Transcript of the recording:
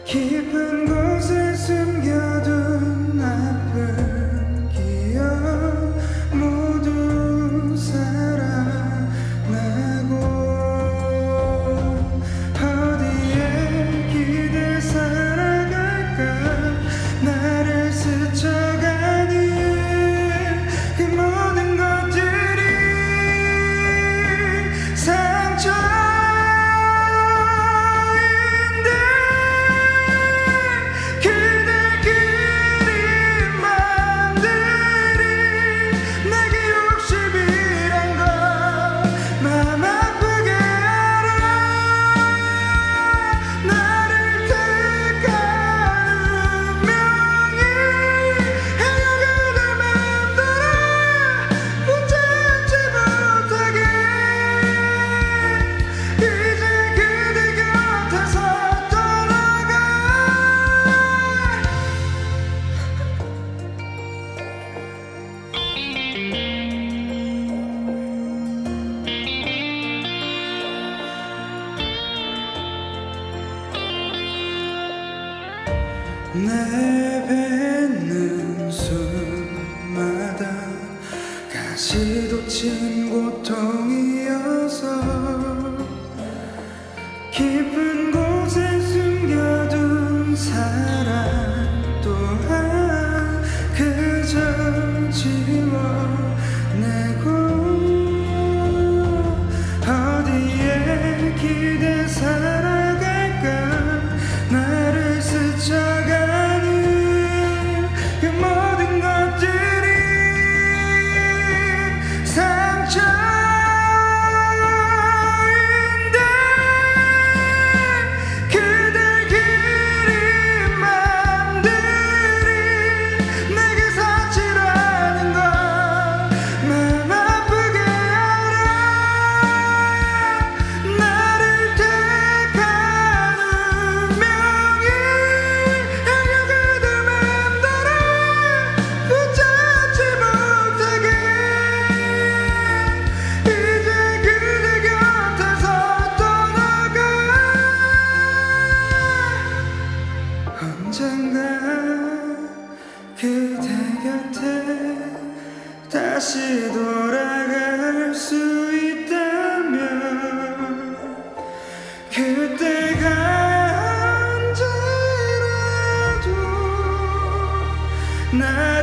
깊은 곳에 숨겨둔 아픈 기억 모두 살아나고 어디에 기대 살아갈까 나를 스쳐가는 그 모든 것들이 상처 내뱉는 숨마다 가시돋친 고통이어서 깊은 곳에 숨겨둔 사랑 또한 그저 지워내고 어디에 기대 살아갈까 나를 스쳐가는 그 모든 것들이 상처인데 그댈 그린 맘들이 내게 사치라는 걸 맘 아프게 알아. 나를 택한 운명이 행여 그댈 맘대로 붙잡지 못하게 이제 그대 곁에서 떠나가. 언젠가 그대 곁에 다시 돌아갈 수 있다면 그때가 언제라도 나